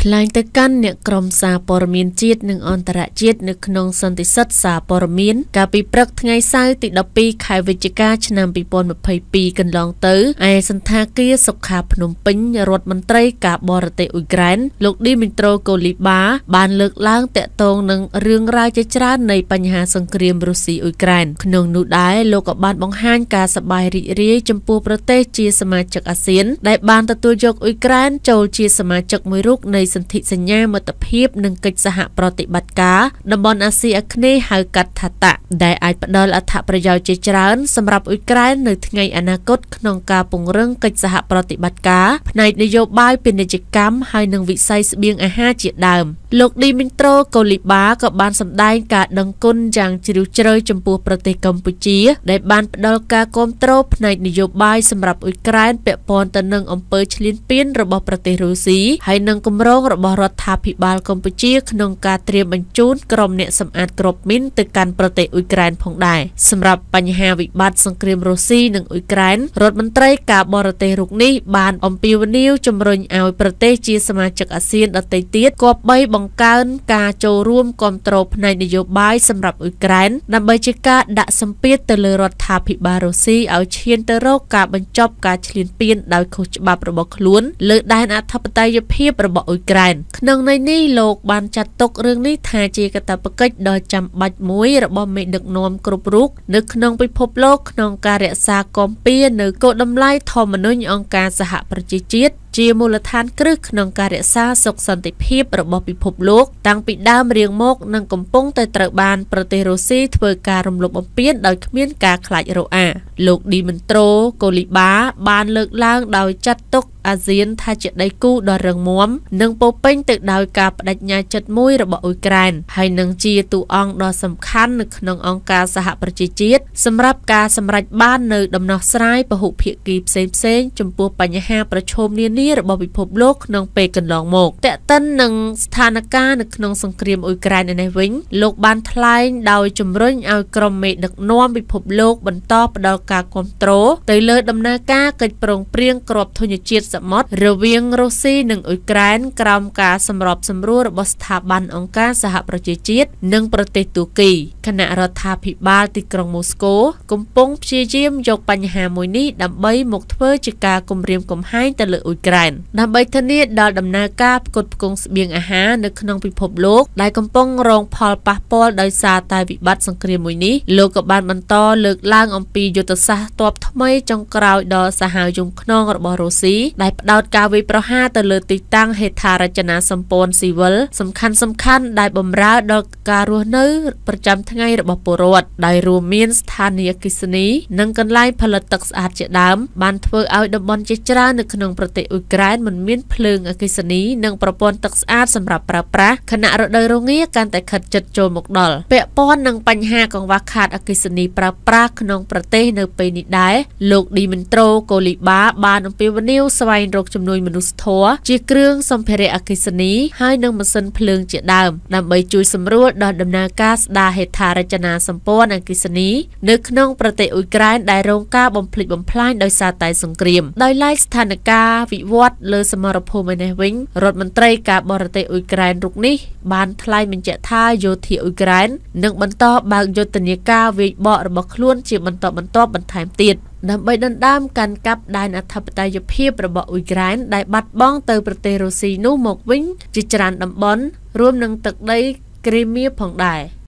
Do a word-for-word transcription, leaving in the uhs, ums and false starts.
ថ្លែងទៅកាន់អ្នកក្រមសារព័ត៌មានជាតិនិងអន្តរជាតិនៅក្នុងសន្និសីទសារព័ត៌មានកាលពីព្រឹកថ្ងៃសៅរ៍ទី ដប់ពីរ ខែវិច្ឆិកា ឆ្នាំ ពីរពាន់ម្ភៃពីរ កន្លងទៅឯសន្តាគារសុខាភ្នំពេញរដ្ឋមន្ត្រីការបរទេសអ៊ុយក្រែនលោកឌីមីត្រូកូលីបាបានលើកឡើងតាក់ទងនឹងរឿងរ៉ាវជាច្រើននៃបញ្ហាសង្គ្រាមរុស្ស៊ីអ៊ុយក្រែនក្នុងនោះដែរលោកក៏បានបង្ហាញការសប្បាយរីករាយចំពោះប្រទេសជាសមាជិកអាស៊ានដែលបានទទួលយកអ៊ុយក្រែនចូលជាសមាជិកមួយរូបនៃសន្ធិសញ្ញាមិត្តភាពនិងកិច្ចសហប្រតិបត្តិការតំបន់អាស៊ីអាគ្នេយ៍ហៅកាត់ថាតា ដែលអាចផ្ដល់អត្ថប្រយោជន៍ជាច្រើនសម្រាប់អ៊ុយក្រែននៅថ្ងៃអនាគតក្នុងការពង្រឹងកិច្ចសហប្រតិបត្តិការផ្នែកនយោបាយពាណិជ្ជកម្មហើយនិងវិស័យស្បៀងអាហារជាដើមលោកឌីមីត្រូកូលីបាក៏បានសម្ដែងការដឹងគុណយ៉ាងជ្រាលជ្រៅចំពោះប្រទេសកម្ពុជាដែលបានផ្ដល់ការគាំទ្រផ្នែកនយោបាយសម្រាប់អ៊ុយក្រែនពាក់ព័ន្ធទៅនឹងអំពើឈ្លានពានរបស់ប្រទេសរុស្ស៊ីហើយនិងគម្រោងរបស់រដ្ឋាភិបាលកម្ពុជាក្នុងការត្រៀមបញ្ជូនក្រុមអ្នកសម្អាតគ្រាប់មីនទៅកាន់ប្រទេសអ៊ុយក្រែនផងដែរសម្រាប់បញ្ហាវិបត្តិសង្គ្រាមរុស្ស៊ីនិងអ៊ុយក្រែនរដ្ឋមន្ត្រីការបរទេសរូបនេះបានអំពាវនាវជំរុញឲ្យប្រទេសជាសមាជិកអាស៊ានដទៃទៀតគប្បីបង្កើនការចូលរួមគាំទ្រផ្នែកនយោបាយសម្រាប់អ៊ុយក្រែនដើម្បីជាការដាក់សម្ពាធទៅលើរដ្ឋាភិបាលរុស្ស៊ីឲ្យឈានទៅរកការបញ្ចប់ការឈ្លានពានដោយខុសច្បាប់របស់ខ្លួនលើដែនអធិបតេយ្យភាពរបស់អ៊ុយក្រែនក្នុងន័យនេះលោកបានចាត់ទុករឿងនេះថាជាកាតព្វកិច្ចដ៏ចាំបាច់មួយរបស់មេដឹកនាំគ្រប់រូបនៅក្នុងពិភពលោកក្នុងការរក្សាគាំពៀនៅគោលតម្លៃធម្មនុញ្ញអង្គការសហប្រជាជាតិជាមូលដ្ឋានគ្រឹះក្នុងការរក្សាសុខសន្តិភាពរបស់ពិភពលោកតាំងពីដើមរៀងមកនិងកំពុងតែត្រូវបានប្រទេសរុស្ស៊ីធ្វើការរំលោភបំពានដោយគ្មានការខ្លាចរអាលោកឌីមីត្រូកូលីបាបានលើកឡើងដោយចាត់ទុកអាស៊ានថាជាដៃគូដ៏រឹងមាំនិងពោពេញទៅដោយការបដិញ្ញាចិត្តមួយរបស់អ៊ុយក្រែនហើយនឹងជាតួអង្គដ៏សំខាន់នៅក្នុងអង្គការសហប្រជាជាតិសម្រាប់ការសម្រេចបាននៅដំណោះស្រាយពហុភាគីផ្សេងៗចំពោះបញ្ហាប្រឈមនានារបស់ពិភពលោកក្នុងពេលកន្លងមកតែកតិននឹងស្ថានភាពនៅក្នុងសង្គ្រាមអ៊ុយក្រែននេះវិញលោកបានថ្លែងដោយជំរុញឲ្យក្រុមមេដឹកនាំពិភពលោកបន្តផ្ដល់ការគាំទ្រទៅលើដំណើរការកិច្ចព្រមព្រៀងគ្រាប់ធញ្ញជាតិសមុទ្ររវាងរុស្ស៊ីនិងអ៊ុយក្រែនក្រោមការសម្របសម្រួលរបស់ស្ថាប័នអង្គការសហប្រជាជាតិនិងប្រទេសទូគីគណៈរដ្ឋាភិបាលទីក្រុងម៉ូស្គូកំពុងព្យាយាមយកបញ្ហាមួយនេះដើម្បីមកធ្វើជាការគំរាមកំហែងទៅលើអ៊ុយក្រែនដើម្បីធានាដល់ដំណើរការផ្គត់ផ្គង់ស្បៀងអាហារនៅក្នុងពិភពលោកដែលកំពុងរងផលប៉ះពាល់ដោយសារតែវិបត្តិសង្គ្រាមមួយនេះលោកក៏បានបន្តលើកឡើងអំពីយុទ្ធសាស្ត្រទ័ពថ្មីចុងក្រោយដ៏សាហាវយង់ខ្នងរបស់រុស្ស៊ីដែលផ្ដោតការវាយប្រហារទៅលើទីតាំងហេដ្ឋារចនាសម្ព័ន្ធស៊ីវិលសំខាន់សំខាន់ដែលបម្រើដល់ការរស់នៅប្រចាំថ្ងៃរបស់ពលរដ្ឋដោយរួមមានស្ថានីយអគ្គិសនីនិងកន្លែងផលិតទឹកស្អាតជាដើមបានធ្វើឲ្យតំបន់ជាច្រើននៅក្នុងប្រទេសអ៊ុយក្រែនមិនមានភ្លើងអគ្គិសនីនិងប្រព័ន្ធទឹកស្អាតសម្រាប់ប្រើប្រាស់ខណៈរដូវរងាកាន់តែខិតជិតចូលមកដល់ពាក់ព័ន្ធនឹងបញ្ហាកង្វះខាតអគ្គិសនីប្រើប្រាស់ក្នុងប្រទេសនៅពេលនេះដែរលោកឌីមីត្រូកូលីបាបានអំពាវនាវស្វែងរកជំនួយមនុស្សធម៌ជាគ្រឿងសម្ភារៈអគ្គិសនីហើយនិងម៉ាស៊ីនភ្លើងជាដើមដើម្បីជួយសម្រួលដល់ដំណើរការស្ដារហេដ្ឋារចនាសម្ព័ន្ធអគ្គិសនីនៅក្នុងប្រទេសអ៊ុយក្រែនដែលរងការបំផ្លិចបំផ្លាញដោយសារតែសង្គ្រាមដោយឡែកស្ថានភាពវិវត្តលើសមរភូមិនេះវិញរដ្ឋមន្ត្រីការបរទេសអ៊ុយក្រែនរូបនេះបានថ្លែងបញ្ជាក់ថាយោធាអ៊ុយក្រែននឹងបន្តបើកយុទ្ធនាការវាយបករបស់ខ្លួនជាបន្តបន្ទាប់បន្ថែមទៀតដើម្បីដណ្ដើមកាន់កាប់ដែនអធិបតេយ្យភាពរបស់អ៊ុយក្រែនដែលបាត់បង់ទៅប្រទេសរុស្ស៊ីនោះមកវិញជាច្រើនតំបន់រួមនឹងទឹកដីគ្រីមៀផងដែរ